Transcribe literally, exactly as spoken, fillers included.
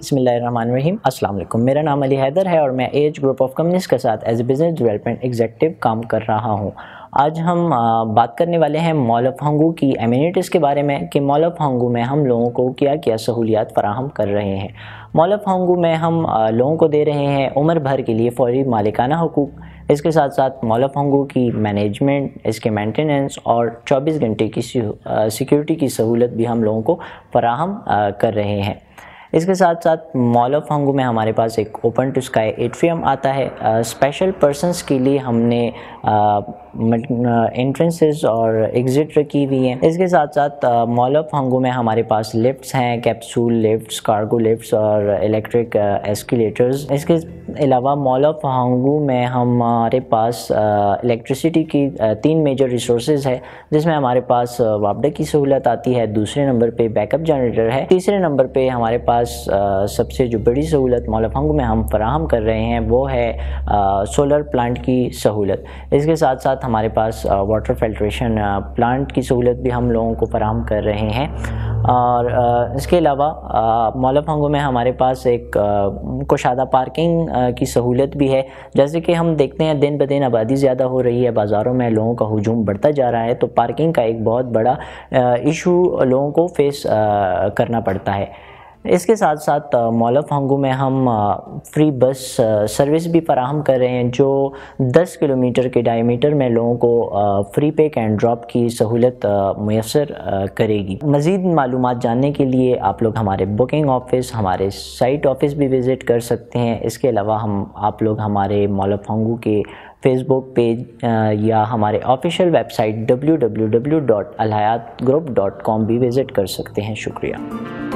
بسم اللہ الرحمن الرحیم۔ السلام علیکم، میرا نام علی حیدر ہے اور میں ایج گروپ آف کمپنیز کے ساتھ as a business development executive کام کر رہا ہوں۔ آج ہم بات کرنے والے ہیں مال آف ہنگو کی ایمینٹیز کے بارے میں کہ مال آف ہنگو میں ہم لوگوں کو کیا کیا سہولیات فراہم کر رہے ہیں۔ مال آف ہنگو میں ہم لوگوں کو دے رہے ہیں عمر بھر کے لیے فوری مالکانہ حقوق، اس کے ساتھ ساتھ مال آف ہنگو کی مینجمنٹ، اس کے مینٹیننس اور چوبیس گھنٹے کی سیکیورٹی کی سہولت بھی ہم لوگوں کو فراہم کر رہے ہیں۔ اس کے ساتھ ساتھ مال آف ہنگو میں ہمارے پاس ایک اوپن ٹو اسکائی ایٹریم آتا ہے۔ اسپیشل پرسنس کے لیے ہم نے انٹرنسز اور ایگزٹ رکھی ہوئی ہیں۔ اس کے ساتھ ساتھ مال آف ہنگو میں ہمارے پاس لفٹس ہیں، کیپسول لفٹس، کارگو لفٹس اور الیکٹرک ایسکیلیٹرز۔ اس کے علاوہ مال آف ہنگو میں ہمارے پاس الیکٹریسٹی کی تین میجر ریسورسز ہے، جس میں ہمارے پاس وابڈا کی سہولت آتی ہے، دوسرے نمبر پہ بیک اپ جنریٹر ہے، تیسرے نمبر پہ ہمارے پاس سب سے جو بڑی سہولت مال آف ہنگو میں ہم فراہم کر رہے ہیں وہ ہے سولر پلانٹ کی سہولت۔ اس کے ساتھ ساتھ ہمارے پاس واٹر فلٹریشن پلانٹ کی سہولت بھی ہم لوگوں کو فراہم کر رہے ہیں۔ اور اس کے علاوہ مال آف ہنگو میں ہمارے پاس ایک کشادہ پارکنگ کی سہولت بھی ہے۔ جیسے کہ ہم دیکھتے ہیں دن بدن آبادی زیادہ ہو رہی ہے، بازاروں میں لوگوں کا ہجوم بڑھتا جا رہا ہے، تو پارکنگ کا ایک بہت بڑا ایشو لوگوں کو فیس کرنا پڑتا ہے۔ اس کے ساتھ ساتھ مال آف ہنگو میں ہم فری بس سروس بھی فراہم کر رہے ہیں، جو دس کلومیٹر کے ڈائی میٹر میں لوگوں کو فری پک اینڈ ڈراپ کی سہولت میسر کرے گی۔ مزید معلومات جاننے کے لیے آپ لوگ ہمارے بکنگ آفس، ہمارے سائٹ آفس بھی وزٹ کر سکتے ہیں۔ اس کے علاوہ ہم آپ لوگ ہمارے مال آف ہنگو کے فیس بک پیج یا ہمارے official website W W W dot Alhayat group dot com بھی وزٹ کر سکتے ہیں۔ شکریہ۔